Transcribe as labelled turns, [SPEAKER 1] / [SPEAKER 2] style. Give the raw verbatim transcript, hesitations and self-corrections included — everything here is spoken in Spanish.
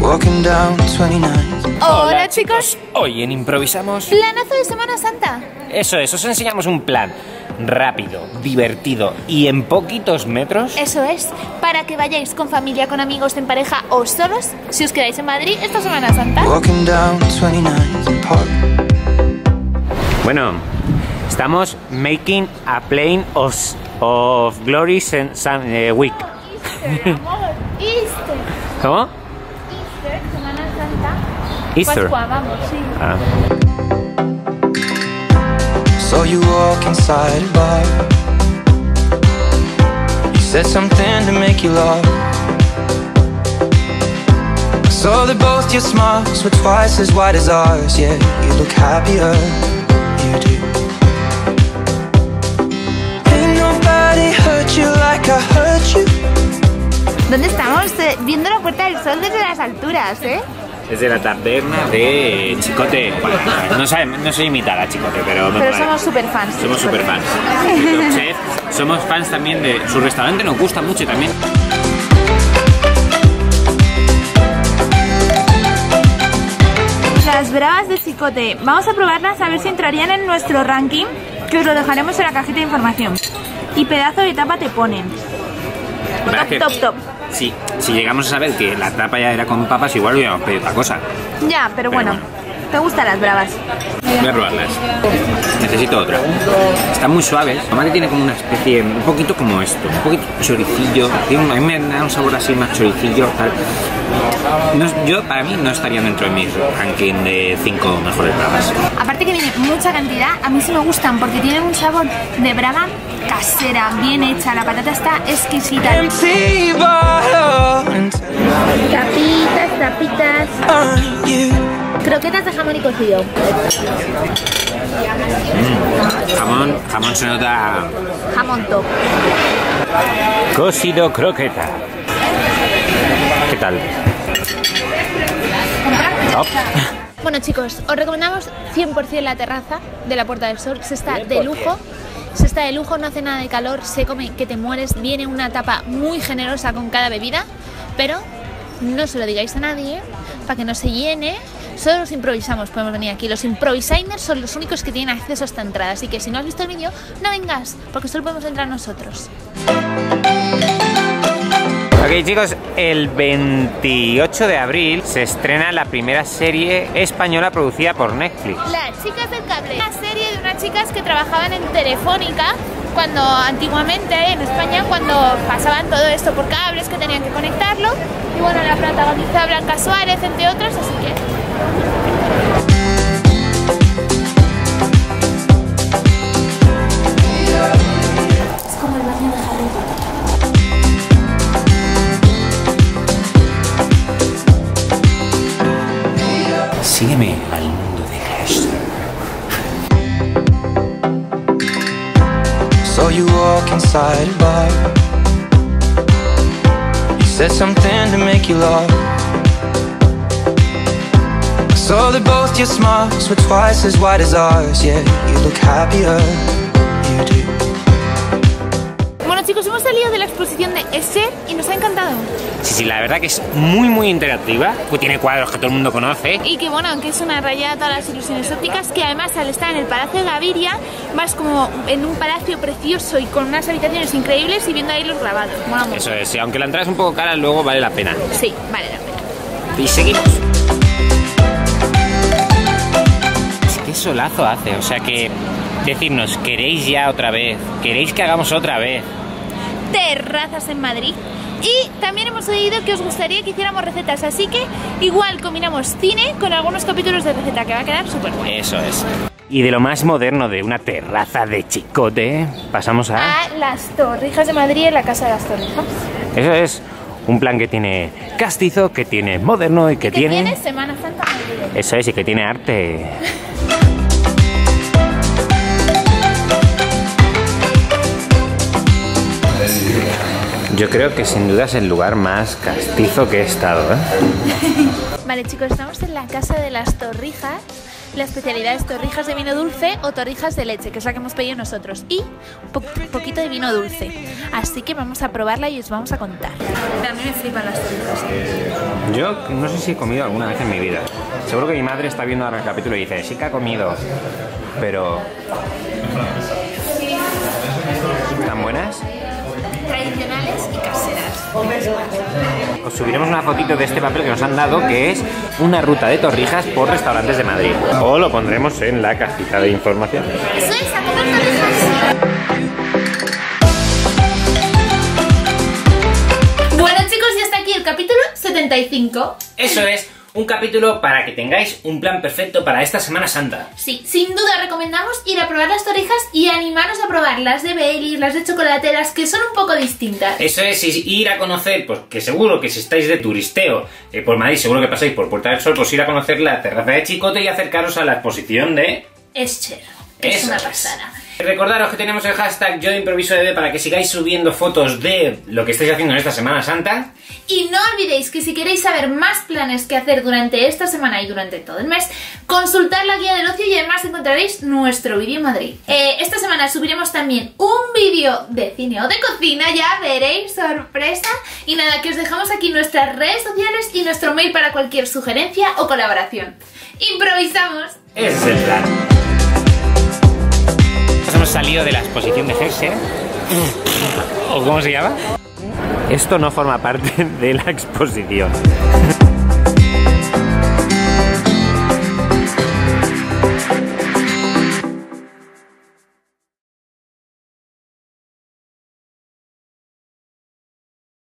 [SPEAKER 1] Hola chicos,
[SPEAKER 2] hoy en Improvisamos
[SPEAKER 1] planazo de Semana Santa.
[SPEAKER 2] Eso es, os enseñamos un plan rápido, divertido y en poquitos metros.
[SPEAKER 1] Eso es, para que vayáis con familia, con amigos, en pareja o solos, si os quedáis en Madrid esta Semana Santa.
[SPEAKER 2] Bueno, estamos making a plane of, of glory sun, sun, uh, week.
[SPEAKER 1] Easter, amor, Easter.
[SPEAKER 2] ¿Cómo?
[SPEAKER 1] Easter, Semana Santa.
[SPEAKER 2] Easter.
[SPEAKER 1] Pascua, vamos, sí.
[SPEAKER 2] Ah.
[SPEAKER 3] So you walk inside a bar. You said something to make you laugh. So that both your smiles were twice as wide as ours. Yeah, you look happier, you do. Ain't nobody hurt you like I hurt you.
[SPEAKER 1] ¿Dónde estamos? Eh, viendo la Puerta del Sol desde las alturas, ¿eh?
[SPEAKER 2] Desde la taberna de Chicote. Bueno, no, sabe, no sé imitar a Chicote, pero...
[SPEAKER 1] Pero somos super fans.
[SPEAKER 2] Somos super fans. Somos fans también de... Su restaurante nos gusta mucho también.
[SPEAKER 1] Las bravas de Chicote. Vamos a probarlas a ver si entrarían en nuestro ranking, que os lo dejaremos en la cajita de información. Y pedazo de tapa te ponen. Top,
[SPEAKER 2] que,
[SPEAKER 1] top, top.
[SPEAKER 2] Sí, si llegamos a saber que la tapa ya era con papas, igual hubiéramos pedido otra cosa.
[SPEAKER 1] Ya, pero, pero bueno, bueno, ¿te gustan las bravas?
[SPEAKER 2] Voy a probarlas. Necesito otra. Están muy suaves. Mamá que tiene como una especie, un poquito como esto, un poquito choricillo. Tiene un, a mí me da un sabor así más choricillo, tal. No, yo, para mí, no estaría dentro de mi ranking de cinco mejores bravas.
[SPEAKER 1] Aparte que viene mucha cantidad, a mí sí me gustan porque tienen un sabor de brava casera, bien hecha, la patata está exquisita. Tapitas, tapitas. Croquetas de jamón y cocido.
[SPEAKER 2] Mm, jamón, jamón se nota.
[SPEAKER 1] Jamón top.
[SPEAKER 2] Cocido croqueta. ¿Qué tal? Top.
[SPEAKER 1] Bueno chicos, os recomendamos cien por cien la terraza de la Puerta del Sol. Se está de lujo. Se está de lujo, no hace nada de calor, se come que te mueres. Viene una tapa muy generosa con cada bebida, pero no se lo digáis a nadie para que no se llene. Solo los improvisamos podemos venir aquí. Los improvisainers son los únicos que tienen acceso a esta entrada. Así que si no has visto el vídeo, no vengas, porque solo podemos entrar nosotros.
[SPEAKER 2] Ok chicos, el veintiocho de abril se estrena la primera serie española producida por Netflix.
[SPEAKER 1] Las chicas del cable. Una serie de unas chicas que trabajaban en Telefónica cuando antiguamente en España, cuando pasaban todo esto por cables que tenían que conectarlo. Y bueno, la protagoniza Blanca Suárez, entre otras, así que... Es como el baño de Harry Potter.
[SPEAKER 2] Sígueme al mundo de Hester.
[SPEAKER 3] So you walk inside a bar. You said something to make you laugh. So that both your smiles were twice as wide as ours. Yeah, you look happier, you do.
[SPEAKER 1] Bueno chicos, hemos salido de la exposición de Esser y nos ha encantado.
[SPEAKER 2] Sí, sí, la verdad que es muy muy interactiva, pues tiene cuadros que todo el mundo conoce.
[SPEAKER 1] Y que bueno, que es una rayada a todas las ilusiones ópticas, que además al estar en el Palacio de Gaviria vas como en un palacio precioso y con unas habitaciones increíbles y viendo ahí los grabados. Mola mucho.
[SPEAKER 2] Eso es, aunque la entrada es un poco cara, luego vale la pena.
[SPEAKER 1] Sí, vale la pena.
[SPEAKER 2] Y seguimos. Es que solazo hace, o sea que decirnos, ¿queréis ya otra vez? ¿Queréis que hagamos otra vez?
[SPEAKER 1] Terrazas en Madrid. Y también hemos oído que os gustaría que hiciéramos recetas, así que igual combinamos cine con algunos capítulos de receta, que va a quedar súper bueno.
[SPEAKER 2] Eso es. Y de lo más moderno de una terraza de Chicote, pasamos a...
[SPEAKER 1] A las Torrijas de Madrid, en la Casa de las Torrijas.
[SPEAKER 2] Eso es un plan que tiene castizo, que tiene moderno y que,
[SPEAKER 1] que
[SPEAKER 2] tiene...
[SPEAKER 1] tiene Semana Santa Madrid.
[SPEAKER 2] Eso es, y que tiene arte. Yo creo que sin duda es el lugar más castizo que he estado, ¿eh?
[SPEAKER 1] Vale chicos, estamos en la Casa de las Torrijas. La especialidad es torrijas de vino dulce o torrijas de leche, que es la que hemos pedido nosotros, y un po poquito de vino dulce. Así que vamos a probarla y os vamos a contar. A mí me flipan las torrijas.
[SPEAKER 2] Yo no sé si he comido alguna vez en mi vida. Seguro que mi madre está viendo ahora el capítulo y dice, sí que ha comido, pero... ¿Están buenas?
[SPEAKER 1] Tradicionales y caseras.
[SPEAKER 2] Os subiremos una fotito de este papel que nos han dado, que es una ruta de torrijas por restaurantes de Madrid. O lo pondremos en la cajita de información.
[SPEAKER 1] Eso es, a comer torrijas. Bueno chicos, ya está aquí el capítulo setenta y cinco.
[SPEAKER 2] Eso es, un capítulo para que tengáis un plan perfecto para esta Semana Santa.
[SPEAKER 1] Sí, sin duda recomendamos ir a probar las torrijas y animaros a probar las de Baileys, las de chocolateras, que son un poco distintas.
[SPEAKER 2] Eso es, ir a conocer, pues que seguro que si estáis de turisteo eh, por Madrid, seguro que pasáis por Puerta del Sol, pues ir a conocer la terraza de Chicote y acercaros a la exposición de...
[SPEAKER 1] Escher, que es una pasada.
[SPEAKER 2] Recordaros que tenemos el hashtag Yo de Improviso Bebé para que sigáis subiendo fotos de lo que estáis haciendo en esta Semana Santa.
[SPEAKER 1] Y no olvidéis que si queréis saber más planes que hacer durante esta semana y durante todo el mes, consultad la guía del ocio y además encontraréis nuestro vídeo en Madrid. Eh, esta semana subiremos también un vídeo de cine o de cocina, ya veréis, sorpresa. Y nada, que os dejamos aquí nuestras redes sociales y nuestro mail para cualquier sugerencia o colaboración. ¡Improvisamos!
[SPEAKER 2] Ese es el plan. Hemos salido de la exposición de Hexer. ¿O cómo se llama? Esto no forma parte de la exposición.